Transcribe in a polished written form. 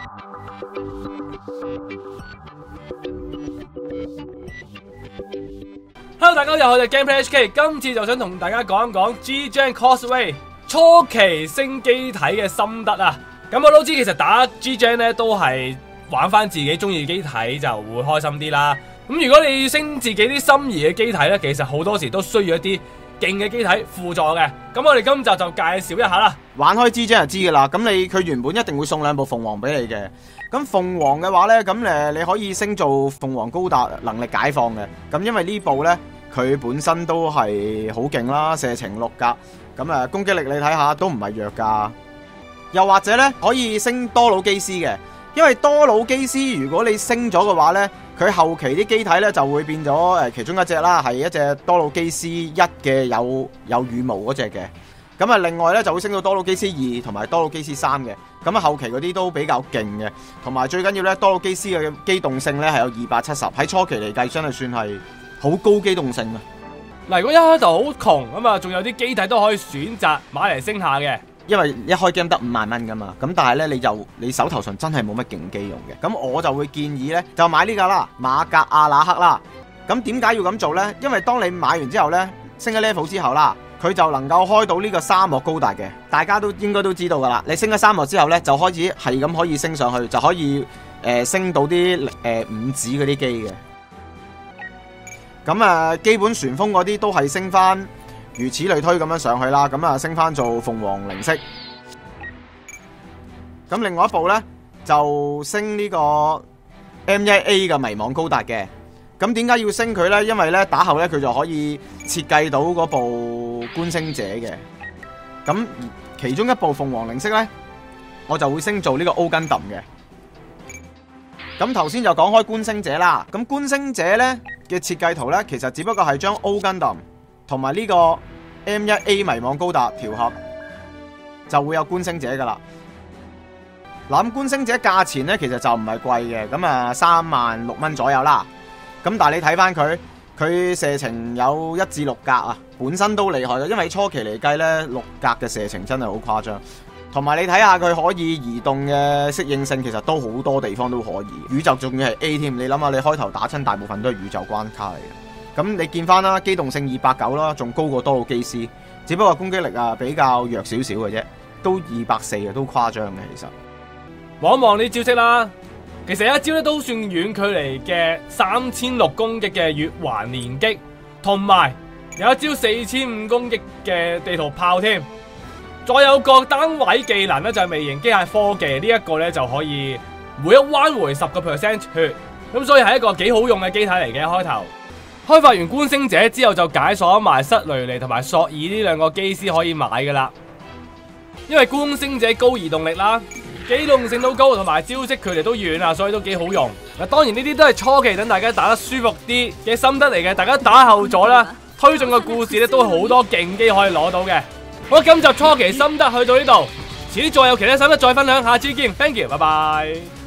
Hello， 大家好，我係 Gameplay HK， 今次就想同大家講一講 G-Gen Causeway 初期升機體嘅心得啊！咁我都知其實打 G-Gen 咧都係玩翻自己中意嘅機體就會開心啲啦。咁如果你要升自己啲心儀嘅機體咧，其實好多時都需要一啲勁嘅機體輔助嘅。咁我哋今集就介紹一下啦。 玩開 G-Gen 就知噶啦，咁佢原本一定會送2部鳳凰俾你嘅。咁鳳凰嘅話咧，咁你可以升做鳳凰高達能力解放嘅。咁因為呢部咧佢本身都係好勁啦，射程6格，咁攻擊力你睇下都唔係弱噶。又或者咧可以升多魯基斯嘅，因為多魯基斯如果你升咗嘅話咧，佢後期啲機體咧就會變咗其中一隻啦，係一隻多魯基斯1嘅有羽毛嗰隻嘅。咁另外咧就會升到多魯基斯2同埋多魯基斯3嘅。咁後期嗰啲都比較勁嘅，同埋最緊要咧多魯基斯嘅機動性咧係有270，喺初期嚟計真係算係好高機動性啊！ 嗱，如果一開頭好窮咁啊，仲有啲機體都可以選擇買嚟升下嘅。 因為一開 game 得5萬蚊噶嘛，咁但係咧你手頭上真係冇乜勁機用嘅，咁我就會建議咧就買呢架啦，馬格阿那克啦。咁點解要咁做咧？因為當你買完之後咧，升咗 level 之後啦，佢就能夠開到呢個沙漠高達嘅，大家都應該都知道噶啦。你升咗沙漠之後咧，就開始係咁可以升上去，就可以升到啲5指嗰啲機嘅。咁基本旋風嗰啲都係升翻，如此類推咁樣上去啦。咁升翻做鳳凰零式。咁另外一部咧就升呢個 M1A 嘅迷惘高達嘅。咁點解要升佢咧？因為咧打後咧佢就可以設計到嗰部觀星者嘅。咁其中一部鳳凰零式咧，我就會升做呢個 O Gundam嘅。咁頭先就講開觀星者啦。咁觀星者咧嘅設計圖咧，其實只不過係將 O Gundam 同埋呢個 M1A 迷惘高達調合，就會有觀星者噶啦。嗱，咁觀星者價錢咧其實就唔係貴嘅，咁3萬6蚊左右啦。咁但係你睇翻佢射程有1至6格啊，本身都厲害嘅，因為初期嚟計咧6格嘅射程真係好誇張。同埋你睇下佢可以移動嘅適應性，其實都好多地方都可以。宇宙仲要係 A 添，你諗下你開頭打親大部分都係宇宙關卡嚟嘅。咁你見翻啦，機動性290啦，仲高過多魯基斯，只不過攻擊力比較弱少少嘅啫，都240啊，都誇張嘅其實。 望一望呢招式啦，其實有一招咧都算遠距離嘅3600攻擊嘅月環連擊，同埋有一招4500攻擊嘅地圖炮添。再有個單位技能咧就係微型機械科技，呢一個咧就可以每一彎回10% 血，咁所以係一個幾好用嘅機體嚟嘅。開頭開發完觀星者之後就解鎖埋塞雷尼同埋索爾呢2個機師可以買噶啦，因為觀星者高移動力啦，機動性都高，同埋招式距離都遠啊，所以都幾好用。嗱，當然呢啲都係初期等大家打得舒服啲嘅心得嚟嘅，大家打後咗啦，推進個故事咧都好多勁機可以攞到嘅。好，今集初期心得去到呢度，遲啲再有其他心得再分享，下次見 ，thank you， 拜拜。